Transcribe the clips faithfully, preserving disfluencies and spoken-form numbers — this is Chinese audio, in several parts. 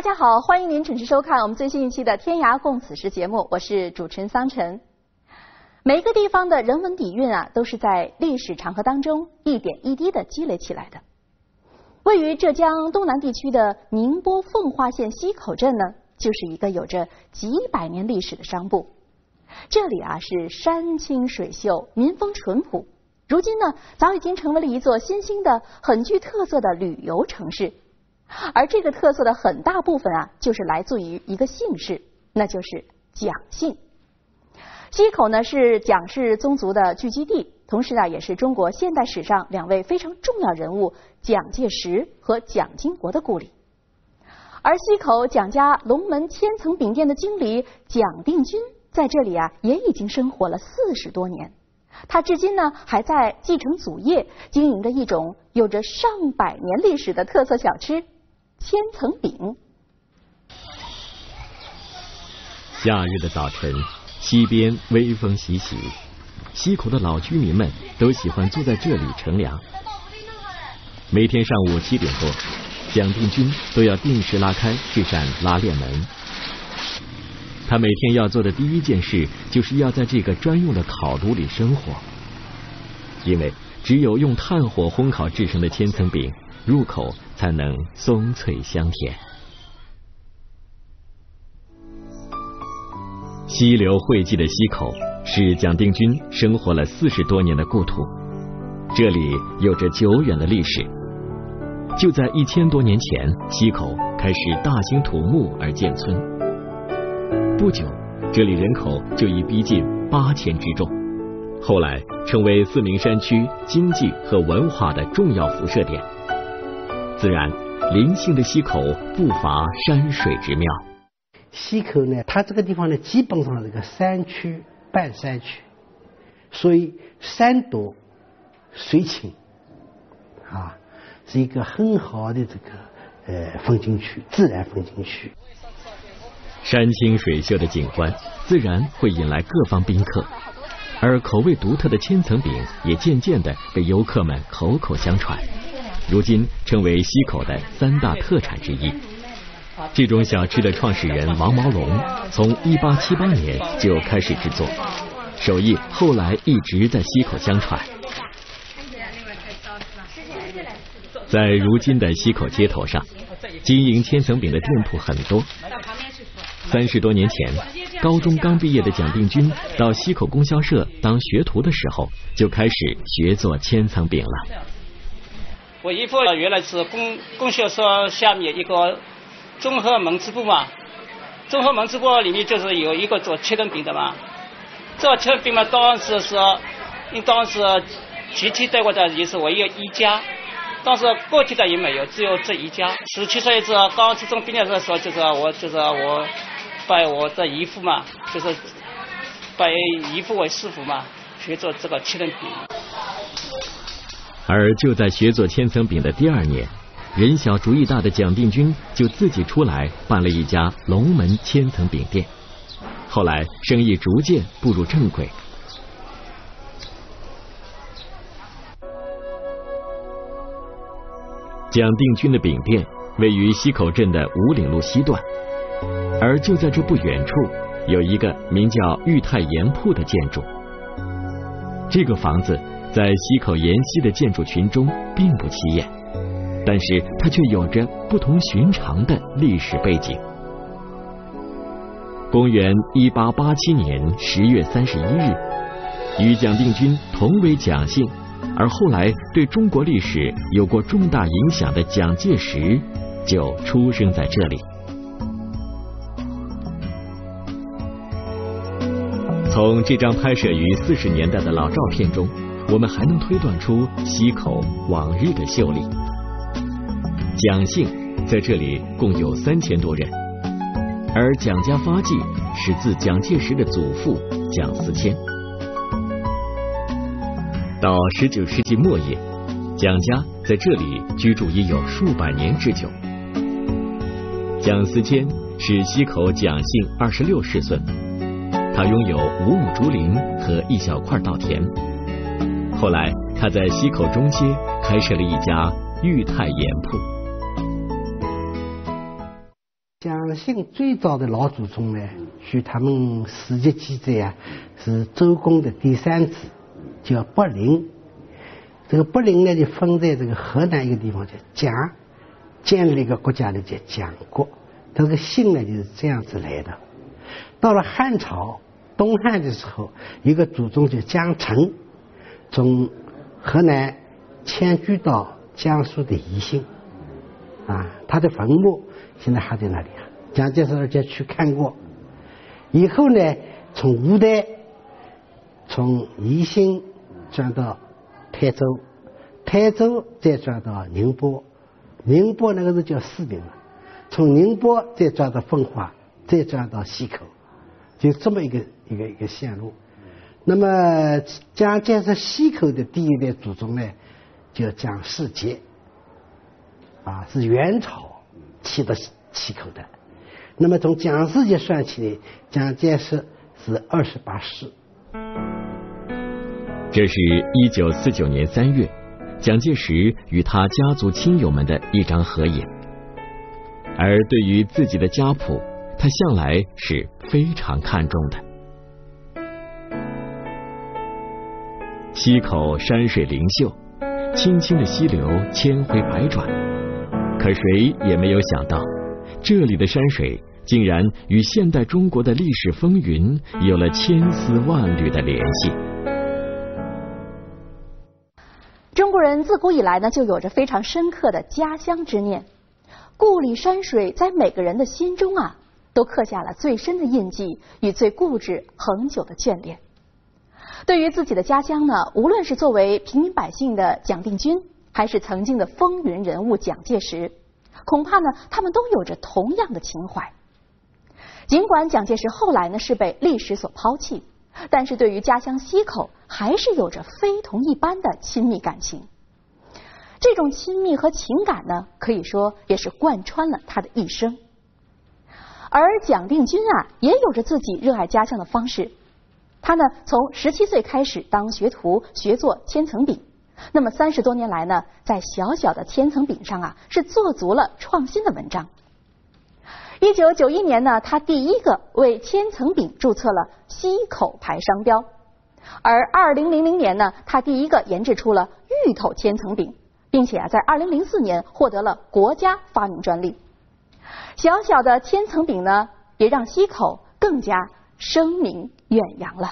家好，欢迎您准时收看我们最新一期的《天涯共此时》节目，我是主持人桑晨。每一个地方的人文底蕴啊，都是在历史长河当中一点一滴的积累起来的。位于浙江东南地区的宁波奉化县溪口镇呢，就是一个有着几百年历史的商埠。这里啊是山清水秀，民风淳朴，如今呢早已经成为了一座新兴的、很具特色的旅游城市。而这个特色的很大部分啊，就是来自于一个姓氏，那就是蒋姓。溪口呢是蒋氏宗族的聚居地，同时啊也是中国现代史上两位非常重要人物蒋介石和蒋经国的故里。而溪口蒋家龙门千层饼店的经理蒋定军在这里啊也已经生活了四十多年。他至今呢还在继承祖业，经营着一种有着上百年历史的特色小吃千层饼。 夏日的早晨，溪边微风习习，溪口的老居民们都喜欢坐在这里乘凉。每天上午七点多，蒋定军都要定时拉开这扇拉链门。他每天要做的第一件事，就是要在这个专用的烤炉里生火，因为只有用炭火烘烤制成的千层饼，入口才能松脆香甜。溪流汇集的溪口是蒋定军生活了四十多年的故土，这里有着久远的历史。就在一千多年前，溪口开始大兴土木而建村。不久，这里人口就已逼近八千之众，后来成为四明山区经济和文化的重要辐射点。自然，灵性的溪口不乏山水之妙。 溪口呢，它这个地方呢，基本上是个山区半山区，所以山多水清啊，是一个很好的这个呃风景区，自然风景区。 山清水秀的景观自然会引来各方宾客，而口味独特的千层饼也渐渐地被游客们口口相传，如今成为溪口的三大特产之一。这种小吃的创始人王毛龙从一八七八年就开始制作，手艺后来一直在溪口相传。在如今的溪口街头上，经营千层饼的店铺很多。三十多年前，高中刚毕业的蒋定军到溪口供销社当学徒的时候，就开始学做千层饼了。 我姨父原来是供供销社下面一个综合门市部嘛，综合门市部里面就是有一个做千层饼的嘛。这千层饼嘛，当时是，因当时集体带过的也是唯一一家，但是个体的也没有，只有这一家。十七岁是刚初中毕业的时候，就是我就是我拜我的姨父嘛，就是拜姨父为师傅嘛，学做这个千层饼。 而就在学做千层饼的第二年，人小主意大的蒋定军就自己出来办了一家龙门千层饼店，后来生意逐渐步入正轨。蒋定军的饼店位于溪口镇的五岭路西段，而就在这不远处有一个名叫裕泰盐铺的建筑。这个房子在溪口沿溪的建筑群中并不起眼，但是它却有着不同寻常的历史背景。公元一八八七年十月三十一日，与蒋定军同为蒋姓，而后来对中国历史有过重大影响的蒋介石就出生在这里。从这张拍摄于四十年代的老照片中，我们还能推断出溪口往日的秀丽。蒋姓在这里共有三千多人，而蒋家发迹始自蒋介石的祖父蒋思迁。到十九世纪末叶，蒋家在这里居住已有数百年之久。蒋思迁是溪口蒋姓二十六世孙，他拥有五亩竹林和一小块稻田。后来他在溪口中街开设了一家裕泰盐铺。 蒋姓最早的老祖宗呢，据他们史籍记载啊，是周公的第三子，叫伯陵。这个伯陵呢，就分在这个河南一个地方叫蒋，建立一个国家呢叫蒋国。他这个姓呢就是这样子来的。到了汉朝东汉的时候，一个祖宗叫蒋成，从河南迁居到江苏的宜兴啊，他的坟墓现在还在那里啊。蒋介石而且去看过。以后呢，从吴代从宜兴转到台州，台州再转到宁波，宁波那个是叫四平了，从宁波再转到奉化，再转到溪口，就这么一个一个一个线路。那么蒋介石溪口的第一代祖宗呢，叫蒋世杰，啊，是元朝起到溪口的。那么从蒋世杰算起来，蒋介石是二十八世。 这是一九四九年三月，蒋介石与他家族亲友们的一张合影。而对于自己的家谱，他向来是非常看重的。溪口山水灵秀，清清的溪流千回百转，可谁也没有想到，这里的山水竟然与现代中国的历史风云有了千丝万缕的联系。 中国人自古以来呢，就有着非常深刻的家乡之念，故里山水在每个人的心中啊，都刻下了最深的印记与最固执恒久的眷恋。对于自己的家乡呢，无论是作为平民百姓的蒋定军，还是曾经的风云人物蒋介石，恐怕呢，他们都有着同样的情怀。尽管蒋介石后来呢是被历史所抛弃，但是对于家乡溪口还是有着非同一般的亲密感情。这种亲密和情感呢，可以说也是贯穿了他的一生。而蒋定军啊，也有着自己热爱家乡的方式。他呢，从十七岁开始当学徒，学做千层饼。那么三十多年来呢，在小小的千层饼上啊，是做足了创新的文章。一九九一年呢，他第一个为千层饼注册了溪口牌商标。而二零零零年呢，他第一个研制出了芋头千层饼，并且啊，在二零零四年获得了国家发明专利。小小的千层饼呢，也让溪口更加声名远扬了。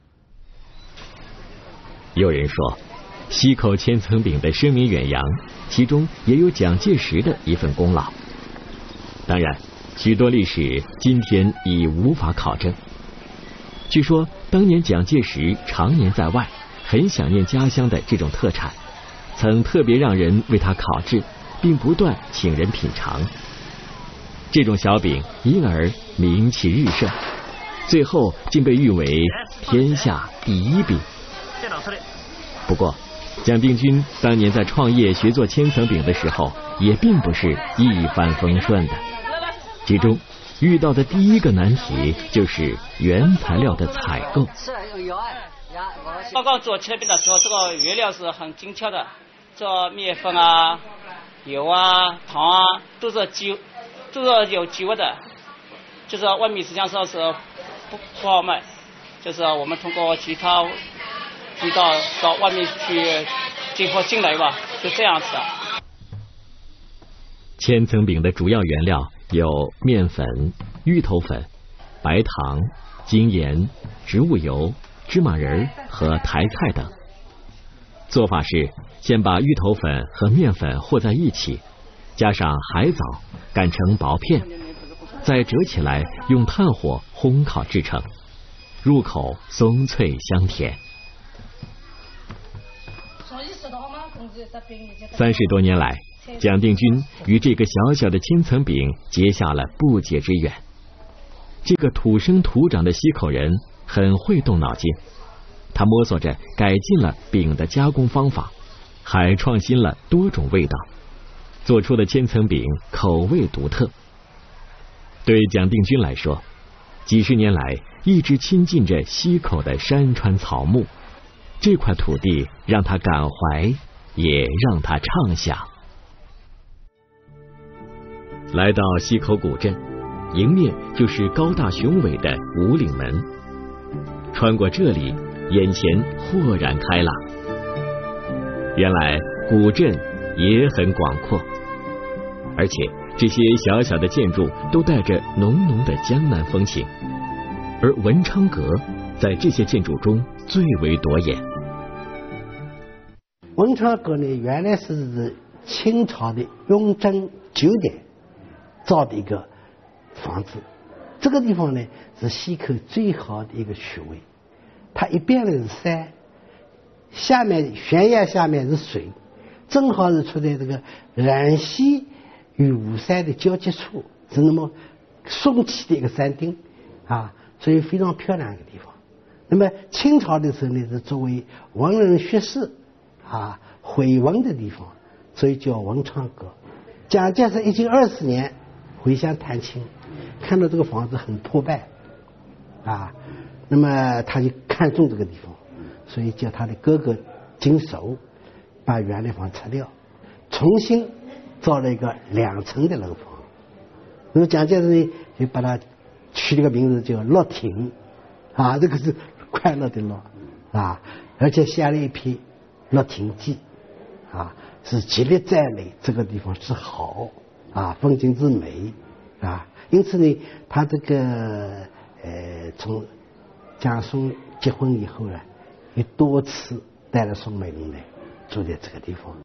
有人说，溪口千层饼的声名远扬，其中也有蒋介石的一份功劳。当然，许多历史今天已无法考证。据说当年蒋介石常年在外，很想念家乡的这种特产，曾特别让人为他烤制，并不断请人品尝。这种小饼因而名气日盛，最后竟被誉为天下第一饼。不过蒋定军当年在创业学做千层饼的时候，也并不是一帆风顺的，其中遇到的第一个难题就是原材料的采购。 刚刚做切饼的时候，这个原料是很精巧的，这面粉啊、油啊、糖啊，都是机都是有机物的，就是外面实际上说是不不好卖，就是我们通过其他渠道到外面去进货进来吧，就这样子。 千层饼的主要原料有面粉、芋头粉、白糖、精盐、植物油、芝麻仁和台菜等。做法是先把芋头粉和面粉和在一起，加上海藻擀成薄片，再折起来用炭火烘烤制成，入口松脆香甜。三十多年来，蒋定军与这个小小的千层饼结下了不解之缘。这个土生土长的溪口人很会动脑筋，他摸索着改进了饼的加工方法，还创新了多种味道，做出的千层饼口味独特。对蒋定军来说，几十年来一直亲近着溪口的山川草木，这块土地让他感怀，也让他畅想。 来到溪口古镇，迎面就是高大雄伟的五岭门。穿过这里，眼前豁然开朗。原来古镇也很广阔，而且这些小小的建筑都带着浓浓的江南风情，而文昌阁在这些建筑中最为夺眼。 文昌阁呢，原来是清朝的雍正九年造的一个房子，这个地方呢是溪口最好的一个区位，它一边呢是山，下面悬崖下面是水，正好是处在这个冉溪与武山的交接处，是那么耸起的一个山顶啊，所以非常漂亮一个地方。那么清朝的时候呢，是作为文人学士啊会文的地方，所以叫文昌阁。蒋介石一九二四年回乡探亲，看到这个房子很破败啊，那么他就看中这个地方，所以叫他的哥哥经手把原来房拆掉，重新造了一个两层的楼房。那么蒋介石呢就把它取了个名字叫乐亭啊，这个是快乐的乐啊，而且写了一篇《乐亭记》啊，是极力赞美这个地方之好啊，风景之美啊。因此呢，他这个呃从蒋宋结婚以后呢，也多次带了宋美龄来住在这个地方。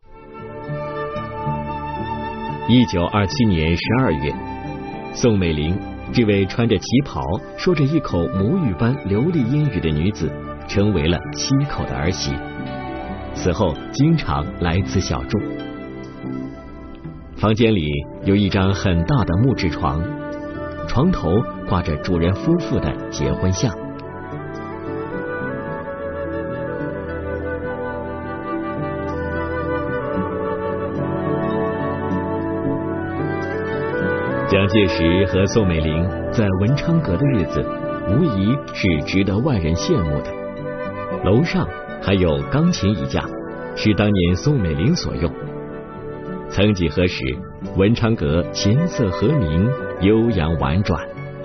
一九二七年十二月，宋美龄这位穿着旗袍、说着一口母语般流利英语的女子，成为了溪口的儿媳。此后经常来此小住。房间里有一张很大的木质床，床头挂着主人夫妇的结婚像。蒋介石和宋美龄在文昌阁的日子，无疑是值得万人羡慕的。楼上还有钢琴一架，是当年宋美龄所用。曾几何时，文昌阁琴瑟和鸣，悠扬婉转。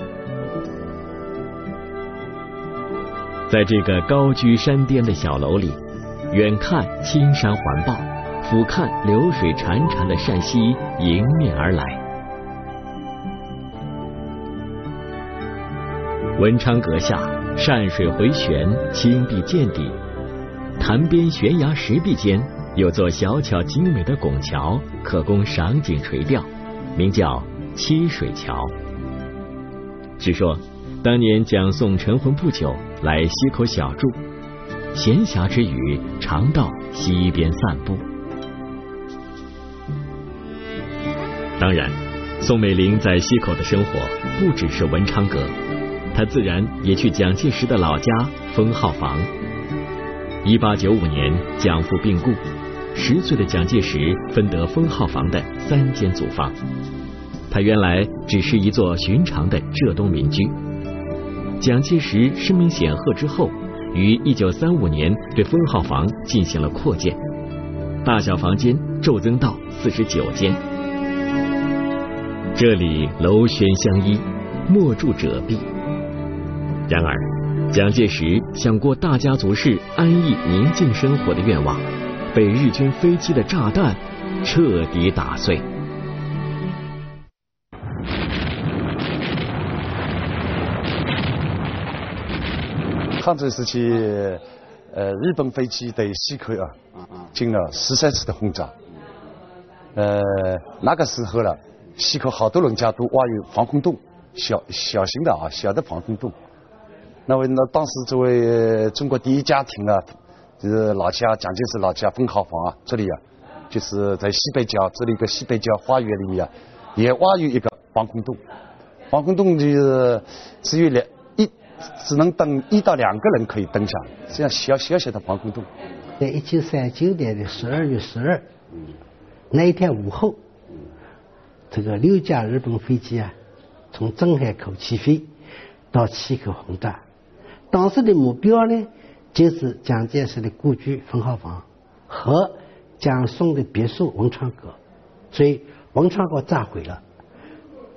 在这个高居山巅的小楼里，远看青山环抱，俯瞰流水潺潺的山溪迎面而来。文昌阁下山水回旋，青壁见底，潭边悬崖石壁间有座小巧精美的拱桥，可供赏景垂钓，名叫七水桥。据说当年蒋宋成婚不久，来溪口小住，闲暇之余常到溪边散步。当然，宋美龄在溪口的生活不只是文昌阁，他自然也去蒋介石的老家封号房。一八九五年，蒋父病故，十岁的蒋介石分得封号房的三间祖房。他原来只是一座寻常的浙东民居。蒋介石声名显赫之后，于一九三五年对封号房进行了扩建，大小房间骤增到四十九间。这里楼轩相依，莫住者壁。然而，蒋介石想过大家族式安逸宁静生活的愿望，被日军飞机的炸弹彻底打碎。 抗战时期，呃，日本飞机对溪口啊进了十三次的轰炸。呃，那个时候了，溪口好多人家都挖有防空洞，小小型的啊，小的防空洞。那为那当时作为中国第一家庭啊，就是老家蒋介石老家封号房啊，这里啊，就是在西北角这里一个西北角花园里面啊，也挖有一个防空洞。防空洞就是只有两一，只能登一到两个人可以登上，这样小小小的防空洞。 在一九三九年的十二月十二，那一天午后，这个六架日本飞机啊，从镇海口起飞，到溪口轰炸。当时的目标呢，就是蒋介石的故居封号房和蒋宋的别墅文昌阁，所以文昌阁炸毁了。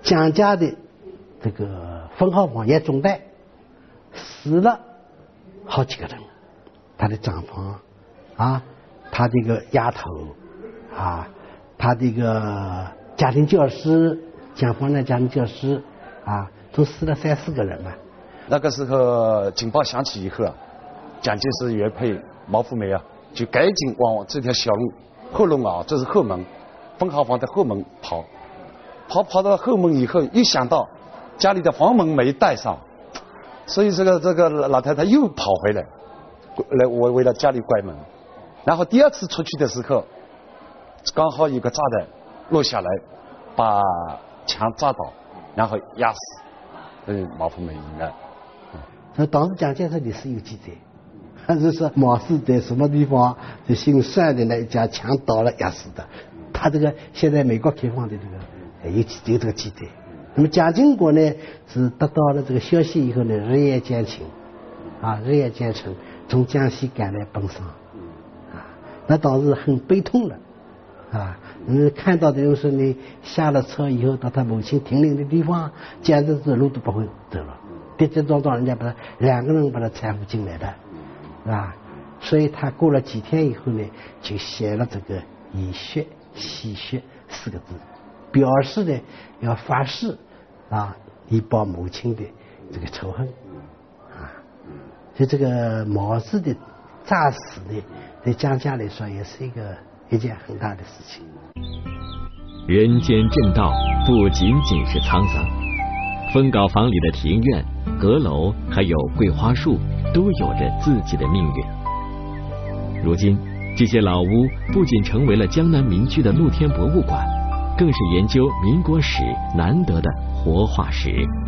蒋家的这个分号房也总代死了好几个人，他的长房啊，他这个丫头啊，他这个家庭教师，蒋方的家庭教师啊，都死了三四个人嘛。 那个时候警报响起以后啊，蒋介石原配毛富梅啊，就赶紧往这条小路后路啊，这是后门，分号房的后门跑，跑跑到后门以后，又想到家里的房门没带上，所以这个这个老太太又跑回来，来我为了家里关门。然后第二次出去的时候，刚好有个炸弹落下来，把墙炸倒，然后压死，嗯，毛富梅遇难。 那当时蒋介石历史有记载，还是说毛是在什么地方就姓单的那一家墙倒了压死的。他这个现在美国开放的这个有记有这个记载。那么蒋经国呢是得到了这个消息以后呢，日夜兼程啊，日夜兼程从江西赶来奔丧啊，那当时很悲痛了啊。嗯，看到的就是你下了车以后到他母亲停灵的地方，简直是路都不会走了，跌跌撞撞，人家把他两个人把他搀扶进来的，是吧？所以他过了几天以后呢，就写了这个以血洗血四个字，表示呢要发誓啊，以报母亲的这个仇恨啊。所以这个毛氏的诈死呢，对蒋家来说也是一个一件很大的事情。 人间正道不仅仅是沧桑，分稿房里的庭院、阁楼还有桂花树都有着自己的命运。如今这些老屋不仅成为了江南民居的露天博物馆，更是研究民国史难得的活化石。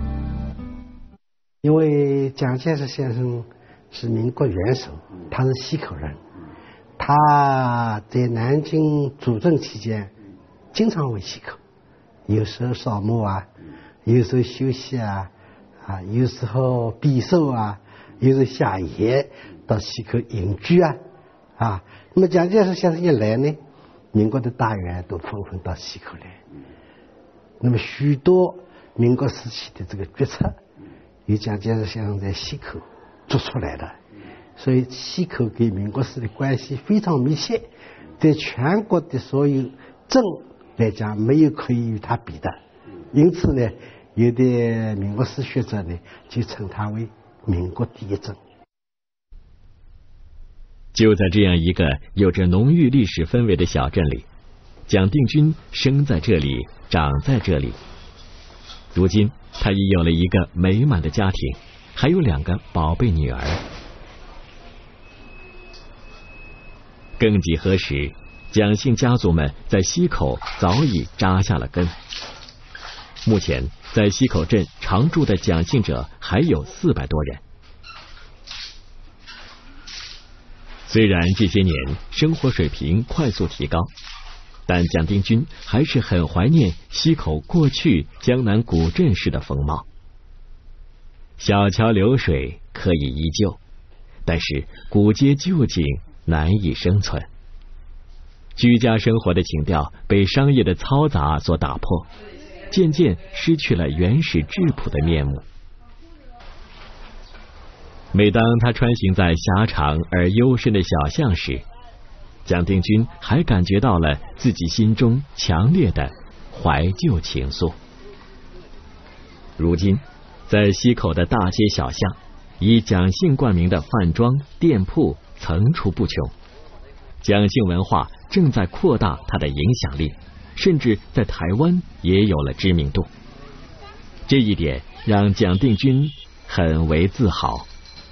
因为蒋介石先生是民国元首，他是溪口人，他在南京主政期间经常回溪口，有时候扫墓啊，有时候休息啊，啊，有时候避寿啊，有时候下野到溪口隐居啊，啊。那么蒋介石先生一来呢，民国的大员都纷纷到溪口来。那么许多民国时期的这个决策，由蒋介石先生在溪口做出来的，所以溪口跟民国时的关系非常密切，在全国的所有镇来讲，没有可以与他比的。因此呢，有的民国史学者呢，就称他为民国第一镇。 就在这样一个有着浓郁历史氛围的小镇里，蒋定军生在这里，长在这里。如今他已有了一个美满的家庭，还有两个宝贝女儿。更几何时，蒋姓家族们在溪口早已扎下了根。目前在溪口镇常住的蒋姓者还有四百多人。虽然这些年生活水平快速提高，但蒋定军还是很怀念溪口过去江南古镇时的风貌。小桥流水可以依旧，但是古街旧景难以生存。居家生活的情调被商业的嘈杂所打破，渐渐失去了原始质朴的面目。每当他穿行在狭长而幽深的小巷时，蒋定军还感觉到了自己心中强烈的怀旧情愫。如今在溪口的大街小巷，以蒋姓冠名的饭庄店铺层出不穷，蒋姓文化正在扩大它的影响力，甚至在台湾也有了知名度。这一点让蒋定军很为自豪。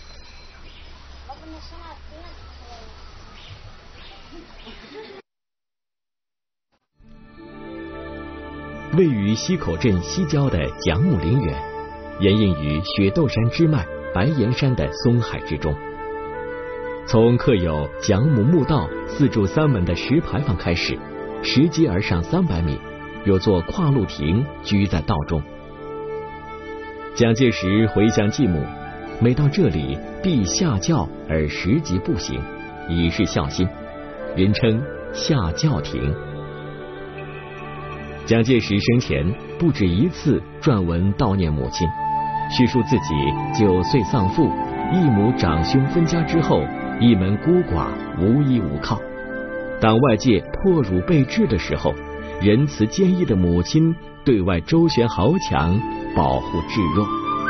位于溪口镇西郊的蒋母陵园，掩映于雪窦山支脉白岩山的松海之中。从刻有蒋母墓道四柱三门的石牌坊开始，拾阶而上三百米，有座跨路亭居在道中。蒋介石回乡继母，每到这里必下轿而拾级步行，以示孝心，人称下轿亭。蒋介石生前不不止一次撰文悼念母亲，叙述自己九岁丧父，一母长兄分家之后，一门孤寡，无依无靠。当外界破辱备至的时候，仁慈坚毅的母亲对外周旋豪强，保护至弱。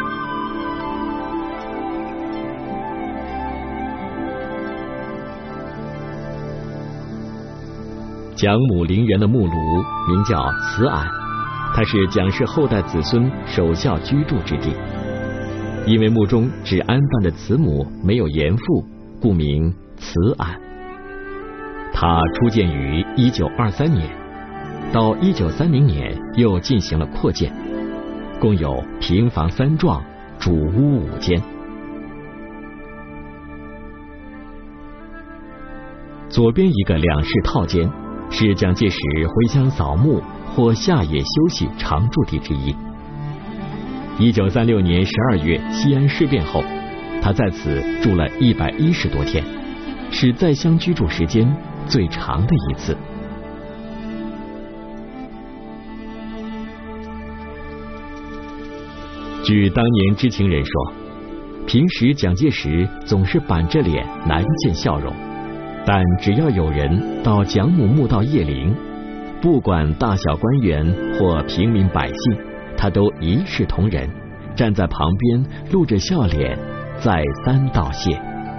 蒋母陵园的木炉名叫慈庵，它是蒋氏后代子孙守孝居住之地。因为墓中只安葬着慈母，没有严父，故名慈庵。它初建于一九二三年，到一九三零年又进行了扩建，共有平房三幢，主屋五间。左边一个两室套间，是蒋介石回乡扫墓或下野休息常住地之一。一九三六年十二月西安事变后，他在此住了一百一十多天，是在乡居住时间最长的一次。据当年知情人说，平时蒋介石总是板着脸，难见笑容，但只要有人到蒋母墓道谒陵，不管大小官员或平民百姓，他都一视同仁，站在旁边露着笑脸，再三道谢。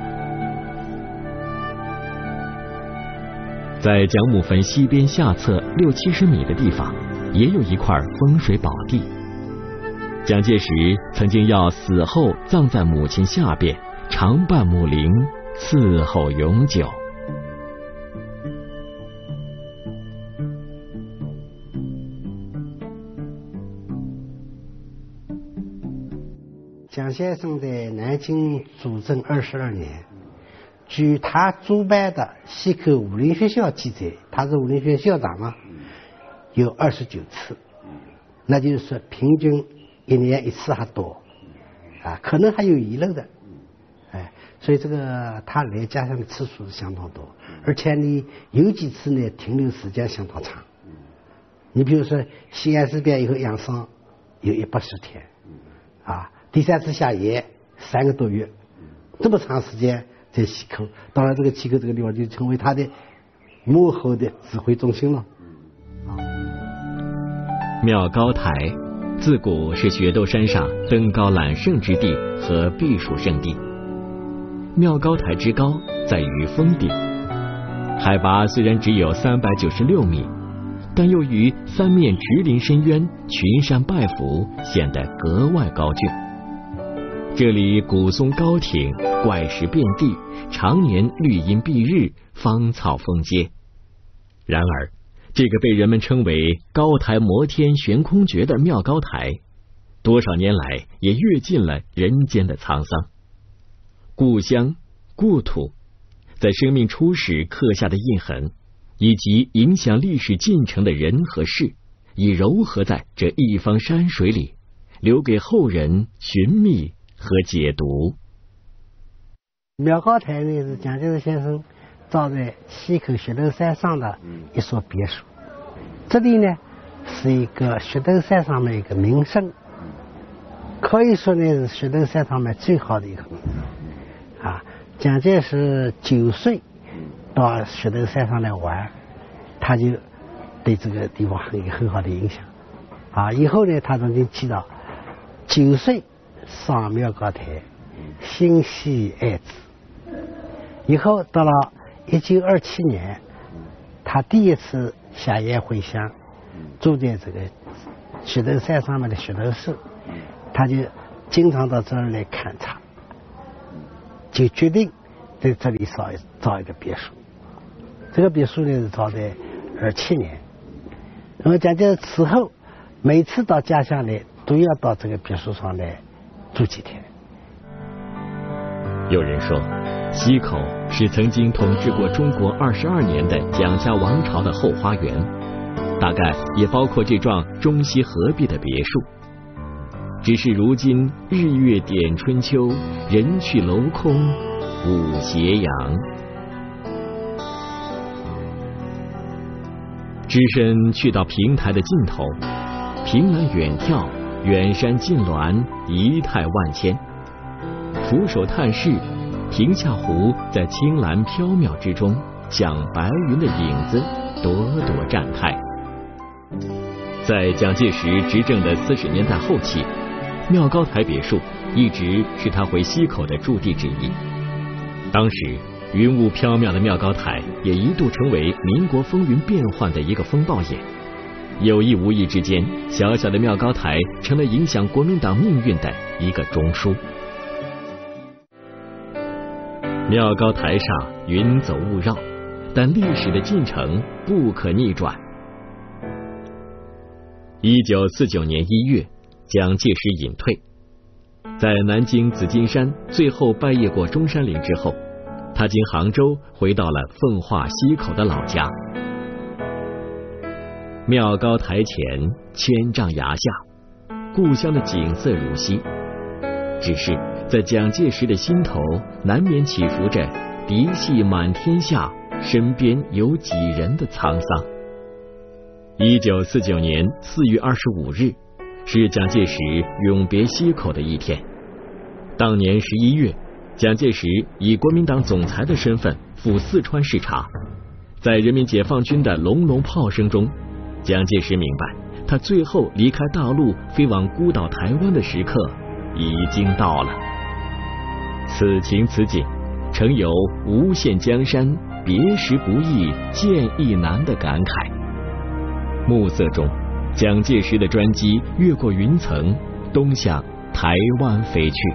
在蒋母坟西边下侧六七十米的地方，也有一块风水宝地。蒋介石曾经要死后葬在母亲下边，常伴母陵，伺候永久。 蒋先生在南京主政二十二年，据他主办的西口武林学校记载，他是武林学校校长嘛，有二十九次，那就是说平均一年一次还多啊，可能还有遗漏的，哎，所以这个他来家乡的次数是相当多，而且呢有几次呢停留时间相当长。你比如说西安事变以后养伤有一百十天啊，第三次下野三个多月，这么长时间在西口，当然这个西口这个地方就成为他的幕后的指挥中心了。 庙高台自古是雪窦山上登高揽胜之地和避暑胜地。庙高台之高在于峰顶，海拔虽然只有三百九十六米，但由于三面直临深渊，群山拜伏，显得格外高峻。这里古松高挺，怪石遍地，常年绿荫蔽日，芳草丰街。然而这个被人们称为高台摩天悬空诀的庙高台，多少年来也阅尽了人间的沧桑。故乡、故土，在生命初始刻下的印痕，以及影响历史进程的人和事，已糅合在这一方山水里，留给后人寻觅和解读。 庙高台呢是蒋介石先生造在西口雪窦山上的一所别墅，这里呢是一个雪窦山上面一个名胜，可以说呢是雪窦山上面最好的一个名胜啊。蒋介石九岁到雪窦山上来玩，他就对这个地方很有很好的影响啊。以后呢他曾经提到，九岁上庙高台，心系爱子。以后到了一九二七年，他第一次下野回乡，住在这个雪窦山上面的雪窦寺，他就经常到这儿来勘察，就决定在这里造造一个别墅。这个别墅呢是造在二七年，那么蒋介石此后每次到家乡来，都要到这个别墅上来住几天。 有人说，西口是曾经统治过中国二十二年的蒋家王朝的后花园，大概也包括这幢中西合璧的别墅。只是如今日月点春秋，人去楼空舞斜阳。只身去到平台的尽头， 凭栏远眺，远山近峦，仪态万千。俯首探视，亭下湖在青蓝缥缈之中，像白云的影子，朵朵绽开。在蒋介石执政的四十年代后期，妙高台别墅一直是他回西口的驻地之一。当时云雾缥缈的妙高台也一度成为民国风云变幻的一个风暴眼。有意无意之间，小小的妙高台成了影响国民党命运的一个中枢。妙高台上云走雾绕，但历史的进程不可逆转。一九四九年一月，蒋介石隐退，在南京紫金山最后拜谒过中山陵之后，他经杭州回到了奉化西口的老家。妙高台前，千丈崖下，故乡的景色如昔，只是在蒋介石的心头难免起伏着嫡系满天下，身边有几人的沧桑。一九四九年四月二十五日，是蒋介石永别西口的一天。当年十一月，蒋介石以国民党总裁的身份赴四川视察，在人民解放军的隆隆炮声中，蒋介石明白，他最后离开大陆飞往孤岛台湾的时刻已经到了。此情此景，诚有无限江山，别时不易见亦难的感慨。暮色中，蒋介石的专机越过云层，东向台湾飞去。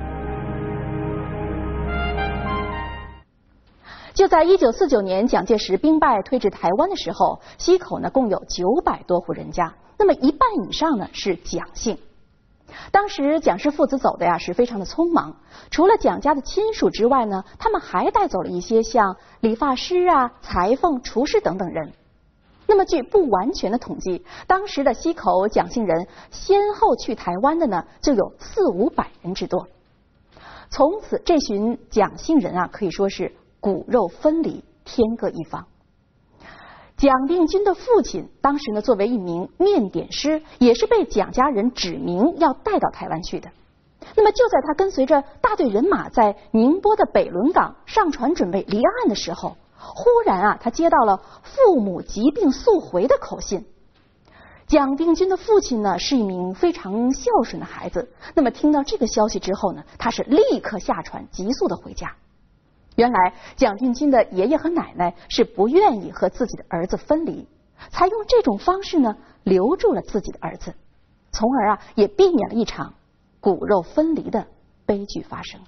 就在一九四九年，蒋介石兵败退至台湾的时候，西口呢共有九百多户人家，那么一半以上呢是蒋姓。当时蒋氏父子走的呀是非常的匆忙，除了蒋家的亲属之外呢，他们还带走了一些像理发师啊、裁缝、厨师等等人。那么据不完全的统计，当时的西口蒋姓人先后去台湾的呢就有四五百人之多。从此这群蒋姓人啊可以说是骨肉分离，天各一方。蒋定军的父亲当时呢作为一名面点师，也是被蒋家人指明要带到台湾去的。那么就在他跟随着大队人马在宁波的北仑港上船准备离岸的时候，忽然啊他接到了父母疾病速回的口信。蒋定军的父亲呢是一名非常孝顺的孩子，那么听到这个消息之后呢，他是立刻下船急速的回家。原来蒋定军的爷爷和奶奶是不愿意和自己的儿子分离，才用这种方式呢留住了自己的儿子，从而啊也避免了一场骨肉分离的悲剧发生。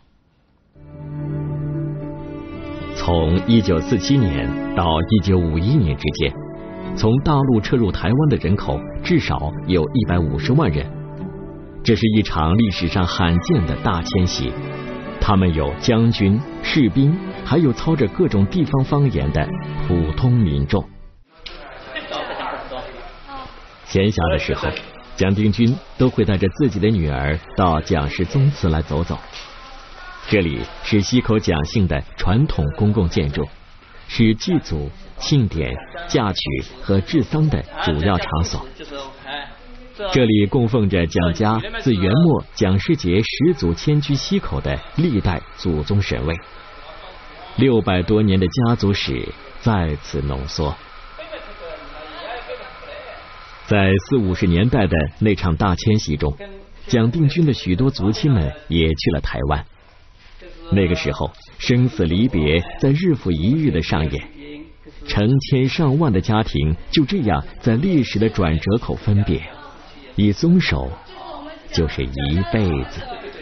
从一九四七年到一九五一年之间，从大陆撤入台湾的人口至少有一百五十万人，这是一场历史上罕见的大迁徙。他们有将军、士兵，还有操着各种地方方言的普通民众。闲暇的时候，蒋定军都会带着自己的女儿到蒋氏宗祠来走走。这里是西口蒋姓的传统公共建筑，是祭祖、庆典、嫁娶和治丧的主要场所。这里供奉着蒋家自元末蒋世杰始祖迁居西口的历代祖宗神位，六百多年的家族史在此浓缩。在四五十年代的那场大迁徙中，蒋定军的许多族亲们也去了台湾。那个时候，生死离别在日复一日的上演，成千上万的家庭就这样在历史的转折口分别。一松手就是一辈子。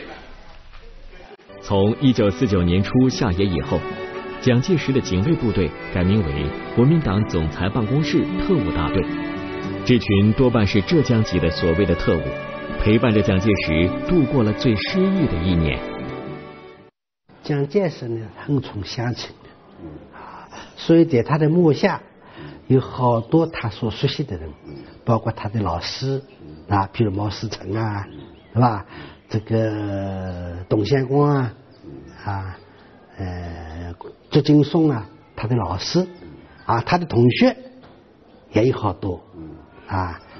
从一九四九年初下野以后，蒋介石的警卫部队改名为国民党总裁办公室特务大队。这群多半是浙江籍的所谓的特务，陪伴着蒋介石度过了最失意的一年。 蒋介石呢很重乡情的，所以在他的幕下有好多他所熟悉的人，包括他的老师啊，比如毛思成啊，对吧？这个董宪光啊，啊，呃，周金松啊，他的老师啊，他的同学也有好多啊。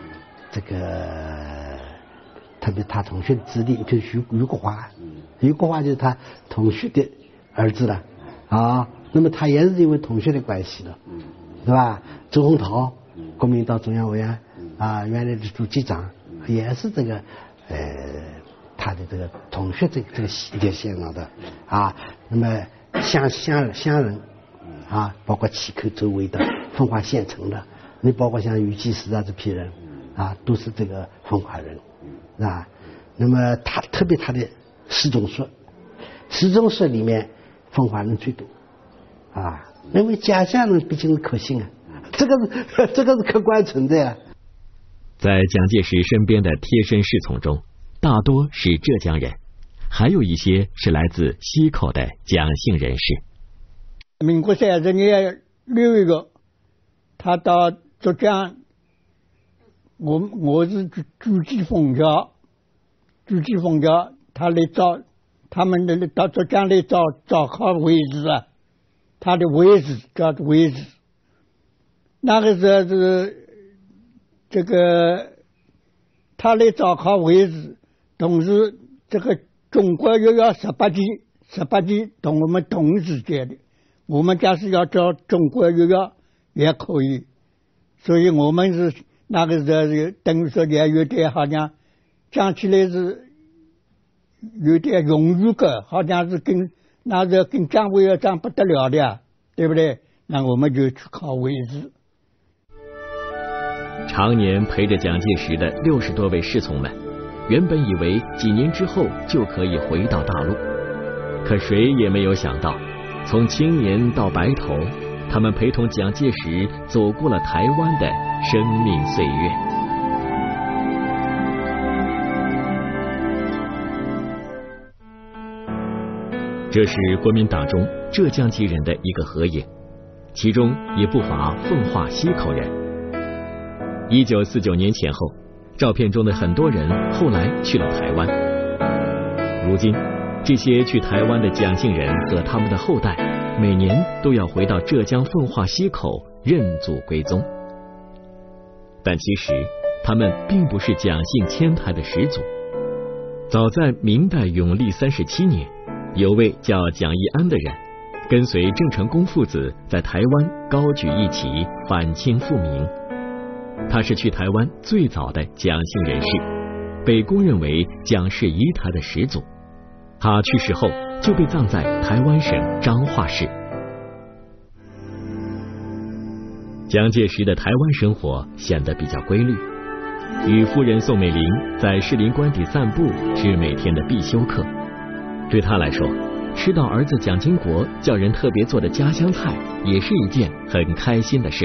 这个特别他同学的子弟，就是徐余国华，余国华就是他同学的儿子了啊。那么他也是因为同学的关系了，对吧？周鸿燾，国民党中央委员啊，原来的书记长，也是这个呃他的这个同学这个这个系列线上的啊。那么乡乡乡人啊，包括綦口周围的奉化县城的，你包括像余济时啊这批人啊，都是这个奉化人啊。那么他特别他的十中社，十中社里面奉化人最多啊，因为家乡人毕竟是可信啊，这个是这个是客观存在啊。 在蒋介石身边的贴身侍从中，大多是浙江人，还有一些是来自溪口的蒋姓人士。 民国三十年六月个，他到浙江，我我是住住基枫桥，住基枫桥，他来找他们来到浙江来找找考位置啊，他的位置叫位置，那个时候是这个他来找考位置，同时这个中国又要十八级，十八级同我们同时间的。我们假使要找中国幼儿也可以，所以我们是那个时候是等于说也有点好像讲起来是有点荣誉感，好像是跟那时候跟蒋委员长不得了的，对不对？那我们就去考位置。 常年陪着蒋介石的六十多位侍从们，原本以为几年之后就可以回到大陆，可谁也没有想到，从青年到白头，他们陪同蒋介石走过了台湾的生命岁月。这是国民党中浙江籍人的一个合影，其中也不乏奉化溪口人。一九四九年前后，照片中的很多人后来去了台湾。如今，这些去台湾的蒋姓人和他们的后代，每年都要回到浙江奉化溪口认祖归宗。但其实，他们并不是蒋姓迁台的始祖。早在明代永历三十七年，有位叫蒋义安的人，跟随郑成功父子在台湾高举义旗，反清复明。他是去台湾最早的蒋姓人士，被公认为蒋氏遗台的始祖。他去世后就被葬在台湾省彰化市。蒋介石的台湾生活显得比较规律，与夫人宋美龄在士林官邸散步是每天的必修课。对他来说，吃到儿子蒋经国叫人特别做的家乡菜，也是一件很开心的事。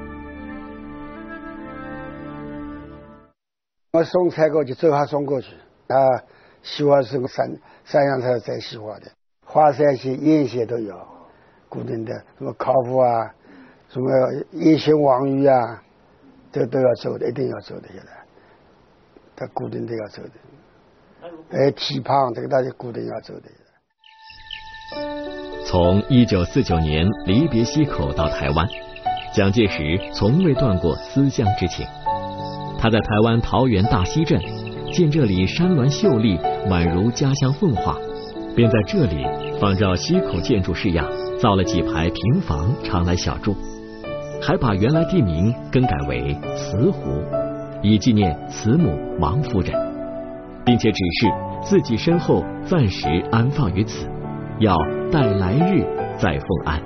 我送菜过去，走下送过去，他喜欢是个山山羊菜最喜欢的，花山蟹、烟蟹都有，固定的什么烤麸啊，什么野鲜网鱼啊，这都要走的，一定要走的。现在，他固定都要走的。哎，蹄膀这个大家固定要走的。 从一九四九年离别溪口到台湾，蒋介石从未断过思乡之情。他在台湾桃园大溪镇见这里山峦秀丽，宛如家乡奉化，便在这里仿照溪口建筑式样造了几排平房，常来小住，还把原来地名更改为慈湖，以纪念慈母王夫人，并且指示自己身后暂时安放于此，要待来日再奉安。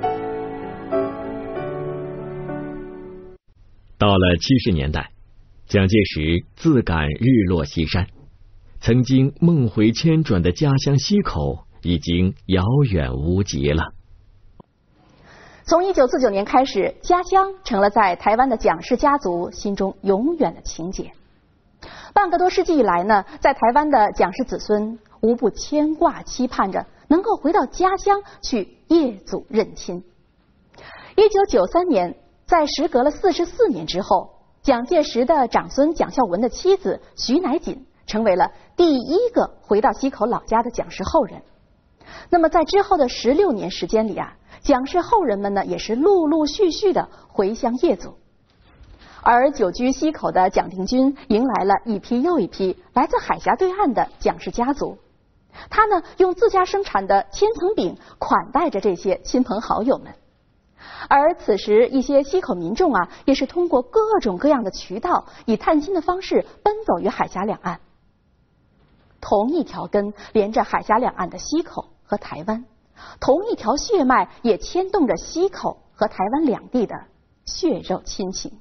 到了七十年代，蒋介石自感日落西山，曾经梦回千转的家乡溪口已经遥远无极了。 从一九四九年开始，家乡成了在台湾的蒋氏家族心中永远的情结。半个多世纪以来呢，在台湾的蒋氏子孙无不牵挂期盼着能够回到家乡去业祖认亲。一九九三年，在时隔了四十四年之后，蒋介石的长孙蒋孝文的妻子徐乃瑾成为了第一个回到溪口老家的蒋氏后人。那么在之后的十六年时间里啊，蒋氏后人们呢也是陆陆续续的回乡业祖。 而久居西口的蒋定军迎来了一批又一批来自海峡对岸的蒋氏家族。他呢，用自家生产的千层饼款待着这些亲朋好友们。而此时，一些西口民众啊，也是通过各种各样的渠道，以探亲的方式奔走于海峡两岸。同一条根连着海峡两岸的西口和台湾，同一条血脉也牵动着西口和台湾两地的血肉亲情。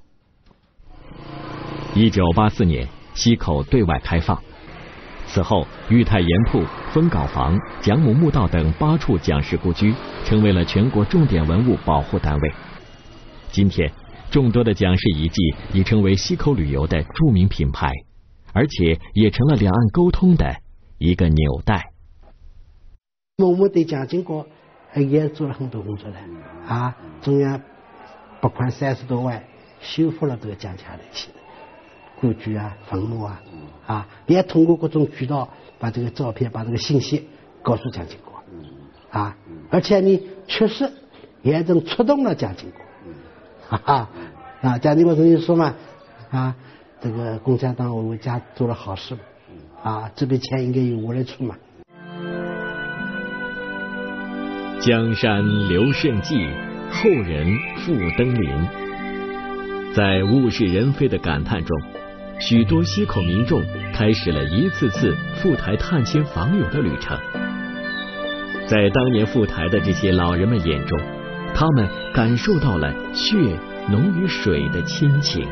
一九八四年，西口对外开放。此后，裕泰盐铺、分稿房、蒋母墓道等八处蒋氏故居成为了全国重点文物保护单位。今天，众多的蒋氏遗迹已成为西口旅游的著名品牌，而且也成了两岸沟通的一个纽带。 我们对蒋经国也做了很多工作的啊，中央拨款三十多万修复了这个蒋家的一些故居啊、坟墓啊，啊，也通过各种渠道把这个照片、把这个信息告诉蒋经国，啊，而且呢，确实也正触动了蒋经国，哈哈，啊，蒋经国曾经说嘛，啊，这个共产党为家做了好事，啊，这笔钱应该由我来出嘛。 江山留胜迹，后人复登临。在物是人非的感叹中，许多西口民众开始了一次次赴台探亲访友的旅程。在当年赴台的这些老人们眼中，他们感受到了血浓于水的亲情。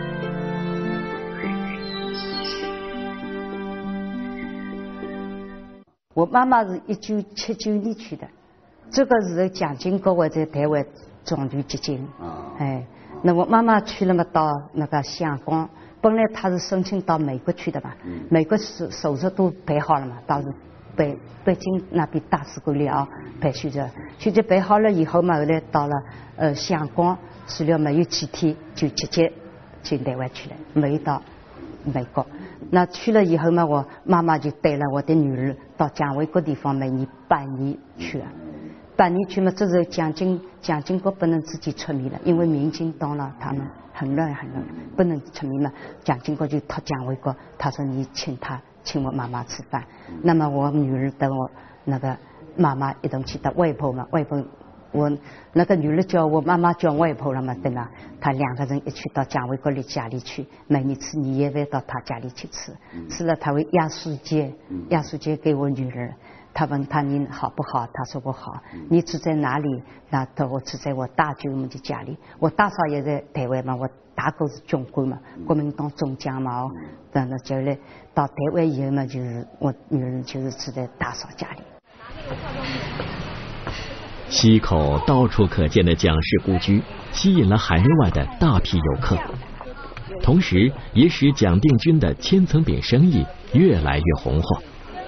我妈妈是一九七九年去的，这个时候蒋经国我在台湾总督接见，哎，那我妈妈去了嘛，到那个香港，本来她是申请到美国去的嘛，美国手手术都排好了嘛，到时北北京那边大使馆里啊排手术，手术排好了以后嘛，后来到了呃香港，住了没有几天就直接进台湾去了，没有到美国。那去了以后嘛，我妈妈就带了我的女儿到蒋纬国地方每年半年去了。半年去嘛，这时候蒋经蒋经国不能自己出面了，因为民进党了，他们很乱很乱，不能出面嘛。蒋经国就托蒋纬国，他说你请他请我妈妈吃饭。那么我女儿跟我那个妈妈一同去到外婆嘛，外婆我那个女儿叫我妈妈叫外婆了嘛，对吧？他两个人一起到蒋纬国的家里去，每年吃年夜饭到他家里去吃，吃了他会压岁节，压岁节给我女儿。他问他你好不好？他说我好。你住在哪里？那他我住在我大舅母的家里。我大嫂也在台湾嘛，我大哥是军官嘛，国民党中将嘛。哦，等到就来到台湾以后嘛，就是我女儿就是住在大嫂家里。 西口到处可见的蒋氏故居，吸引了海内外的大批游客，同时也使蒋定军的千层饼生意越来越红火。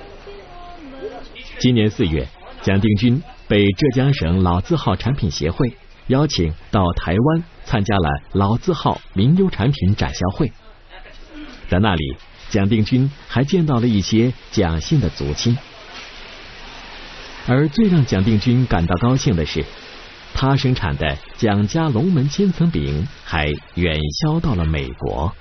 今年四月，蒋定军被浙江省老字号产品协会邀请到台湾参加了老字号名优产品展销会。在那里，蒋定军还见到了一些蒋姓的族亲。而最让蒋定军感到高兴的是，他生产的蒋家龙门千层饼还远销到了美国。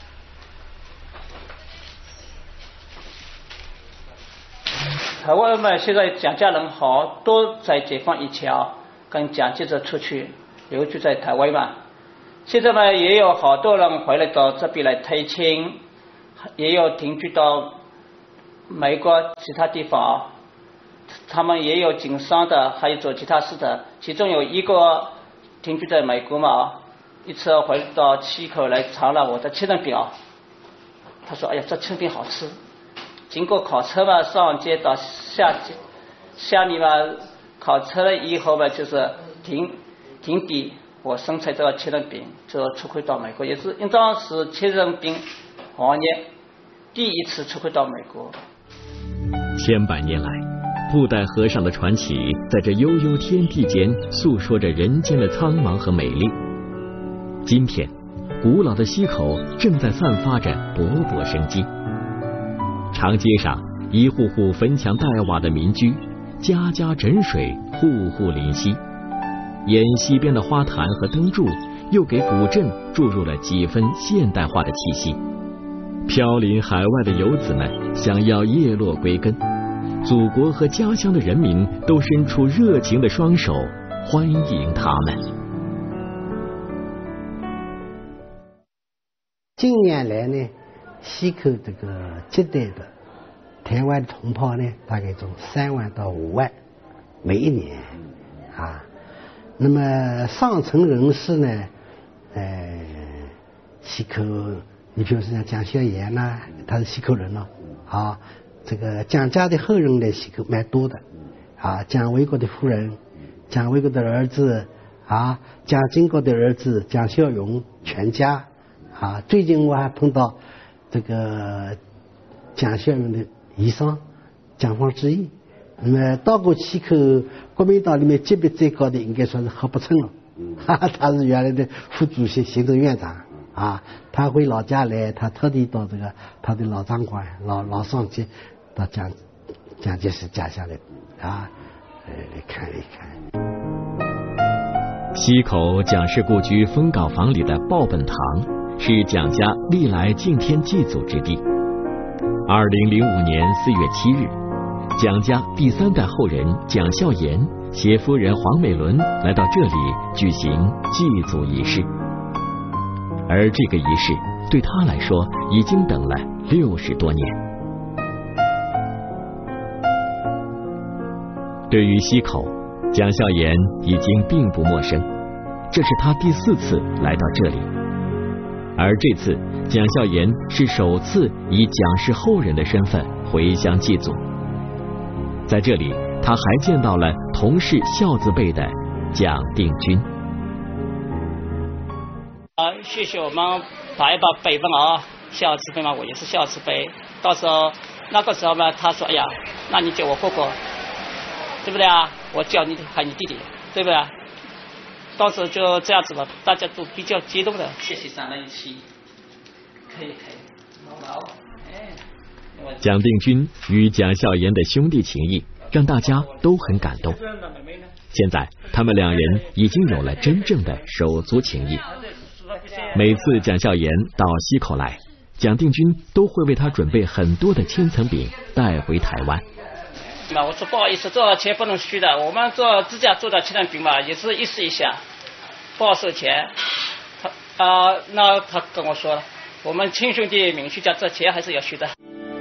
台湾嘛，现在蒋家人好多在解放以前啊，跟蒋介石出去留居在台湾嘛。现在嘛，也有好多人回来到这边来探亲，也有定居到美国其他地方，他们也有经商的，还有做其他事的。其中有一个定居在美国嘛，一次回到七口来尝了我的千层饼，他说：“哎呀，这千层饼好吃。”经过考车嘛，上街到下街，下面嘛考车了以后嘛，就是停停底，我生产这个千层饼就出口到美国，也是应当是千层饼行业第一次出口到美国。 千百年来，布袋和尚的传奇在这悠悠天地间诉说着人间的苍茫和美丽。今天，古老的西口正在散发着勃勃生机。长街上一户户坟墙黛瓦的民居，家家枕水，户户临溪。沿溪边的花坛和灯柱， 又给古镇注入了几分现代化的气息。飘临海外的游子们想要叶落归根，祖国和家乡的人民都伸出热情的双手欢迎他们。 近年来呢，西口这个接待的台湾同胞呢，大概从三万到五万，每一年啊。那么上层人士呢，呃，西口，你比如说像蒋孝严呐、啊，他是西口人咯、哦，啊，这个蒋家的后人来西口蛮多的，啊，蒋纬国的夫人，蒋纬国的儿子，啊，蒋经国的儿子蒋孝勇全家。啊，最近我还碰到这个蒋孝勇的遗孀蒋方之义。那么到过西口国民党里面级别最高的，应该说是何伯称了。哈哈，他是原来的副主席、行政院长啊。他回老家来，他特地到这个他的老长官、老老上级到蒋蒋介石家乡来啊，呃，来看一看。 西口蒋氏故居封稿房里的报本堂，是蒋家历来敬天祭祖之地。二零零五年四月七日，蒋家第三代后人蒋孝严携夫人黄美伦来到这里举行祭祖仪式。而这个仪式对他来说已经等了六十多年。对于西口，蒋孝严已经并不陌生，这是他第四次来到这里。而这次蒋孝严是首次以蒋氏后人的身份回乡祭祖。在这里他还见到了同是孝字辈的蒋定军。 啊，谢谢我们把一把辈分啊，孝字辈嘛，我也是孝字辈。到时候那个时候嘛，他说哎呀，那你叫我哥哥，对不对啊？我叫你喊你弟弟，对不对？到时候就这样子吧，大家都比较激动的。谢谢咱们一起，可以可以，好好，哎。 蒋定军与蒋孝严的兄弟情谊让大家都很感动。现在他们两人已经有了真正的手足情谊。每次蒋孝严到西口来，蒋定军都会为他准备很多的千层饼带回台湾。 那我说不好意思，这钱不能虚的，我们做自家做的千层饼嘛，也是意思一下，不好收钱。他啊、呃，那他跟我说了，我们亲兄弟明虚家，这钱还是要虚的。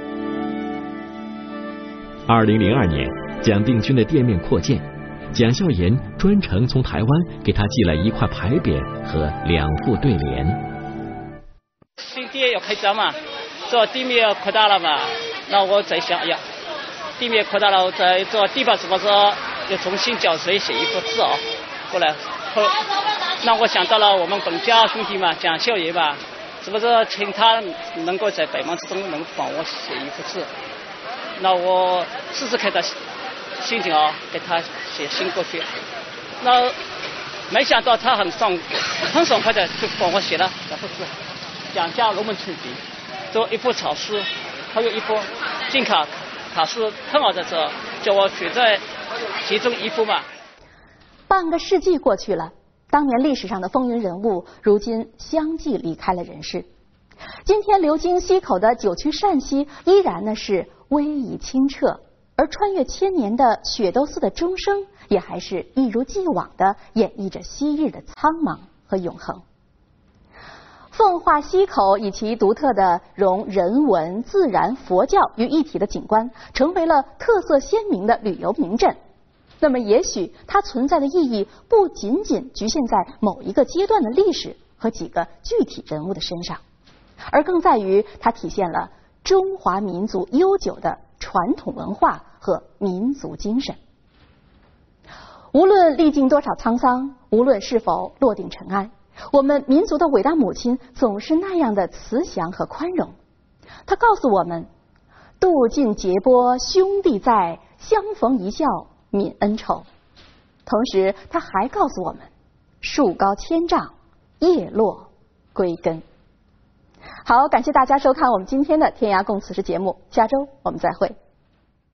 二零零二年，蒋定军的店面扩建，蒋孝严专程从台湾给他寄了一块牌匾和两副对联。 新店要开张嘛，这地面要扩大了嘛，那我在想，哎呀，地面扩大了，我在这地方什么时候要重新缴税写一幅字啊，过来后，那我想到了我们本家兄弟嘛，蒋孝严嘛，是不是请他能够在百忙之中能帮我写一幅字？那我试试看他心情啊，给他写信过去。那没想到他很爽，很爽快的就帮我写了两幅字：蒋家龙门村笔，这一幅草诗，还有一幅金卡卡诗，正好在这，叫我选在其中一幅嘛。 半个世纪过去了，当年历史上的风云人物，如今相继离开了人世。今天流经西口的九曲善溪，依然呢是逶迤清澈，而穿越千年的雪窦寺的钟声，也还是一如既往的演绎着昔日的苍茫和永恒。奉化西口以其独特的融人文、自然、佛教于一体的景观，成为了特色鲜明的旅游名镇。那么也许它存在的意义不仅仅局限在某一个阶段的历史和几个具体人物的身上，而更在于它体现了中华民族悠久的传统文化和民族精神。无论历经多少沧桑，无论是否落定尘埃，我们民族的伟大母亲总是那样的慈祥和宽容。她告诉我们，渡尽劫波兄弟在，相逢一笑泯恩仇。同时她还告诉我们，树高千丈，叶落归根。好，感谢大家收看我们今天的天涯共此时节目，下周我们再会。